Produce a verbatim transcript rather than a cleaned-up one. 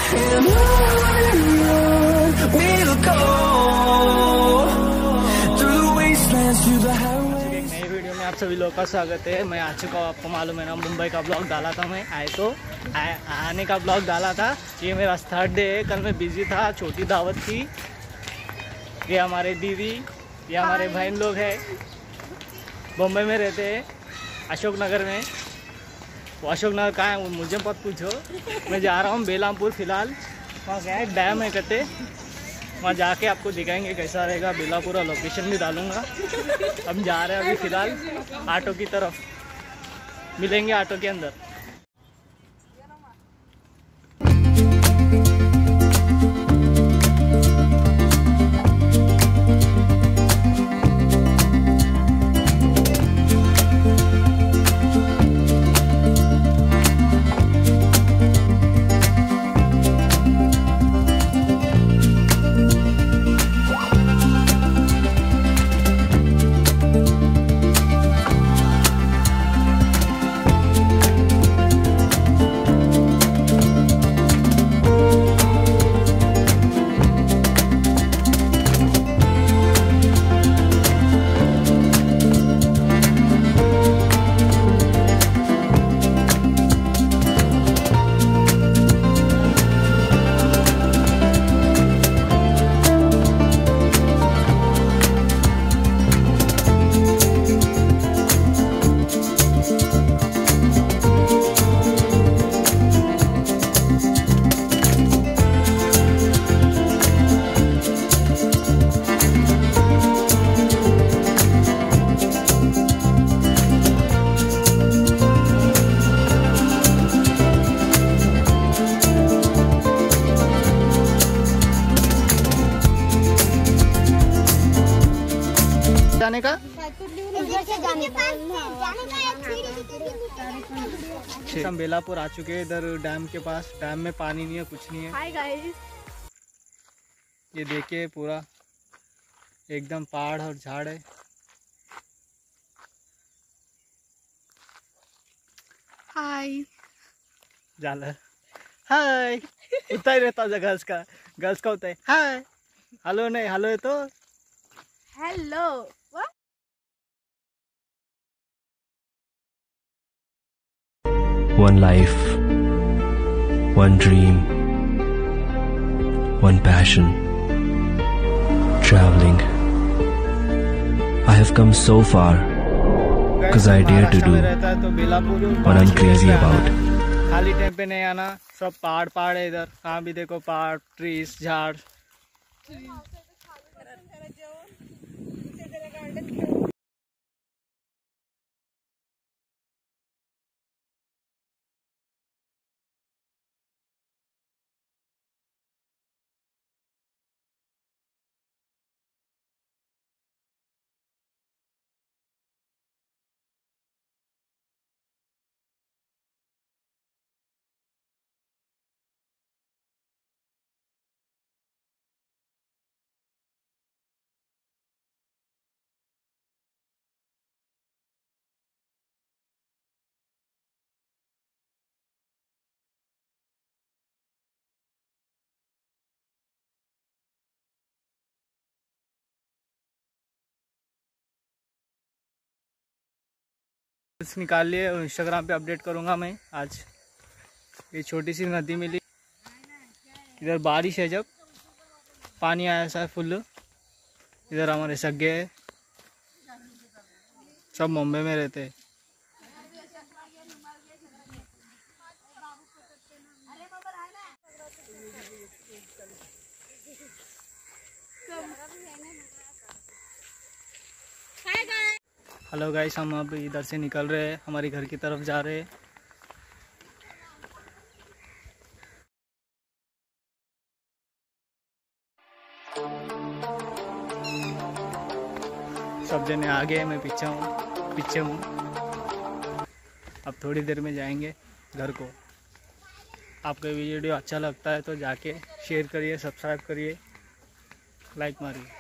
And on we'll go through the wastelands, through the highways. एक नई video में आप सभी लोगों का स्वागत है। मैं आ चुका हूँ, आपको मालूम है ना, मुंबई का ब्लॉग डाला था मैं, आए तो आए, आने का ब्लॉग डाला था। ये मेरा थर्ड डे है। कल मैं बिजी था, छोटी दावत थी। ये हमारे दीदी, ये हमारे बहन लोग हैं, बम्बई में रहते हैं, अशोक नगर में। वो अशोक नगर कहाँ है वो मुझे मत पूछो। मैं जा रहा हूँ बेलामपुर फ़िलहाल। वहाँ क्या है, डैम है कहते, वहाँ जाके आपको दिखाएंगे कैसा रहेगा। बेलापुर और लोकेशन भी डालूंगा। हम जा रहे हैं अभी फ़िलहाल ऑटो की तरफ, मिलेंगे ऑटो के अंदर। जाने का हम बेलापुर आ चुके हैं, इधर डैम के पास। डैम में पानी नहीं है, कुछ नहीं है। हाय गाइस, ये देखिए पूरा एकदम पहाड़ और झाड़ है। हाय जाला हाय उतना ही रहता है गर्ल्स का, गर्ल्स का होता है हाय। हेलो नहीं, हेलो है तो hello. One life, one dream, one passion, traveling. I have come so far because I dare to do what I'm crazy about. खाली टाइम पे नहीं आना, सब पहाड़ पहाड़ है इधर। कहाँ भी देखो पहाड़, ट्रीज, झाड़। निकाल लिए और इंस्टाग्राम पे अपडेट करूंगा मैं आज। ये छोटी सी नदी मिली, इधर बारिश है, जब पानी आया ऐसा फुल। इधर हमारे सगे है, सब मुंबई में रहते हैं। हेलो गाइस, हम अब इधर से निकल रहे हैं, हमारे घर की तरफ जा रहे हैं। सब जने आगे हैं, मैं पीछे हूँ पीछे हूँ अब थोड़ी देर में जाएंगे घर को। आपको वीडियो अच्छा लगता है तो जाके शेयर करिए, सब्सक्राइब करिए, लाइक मारिए।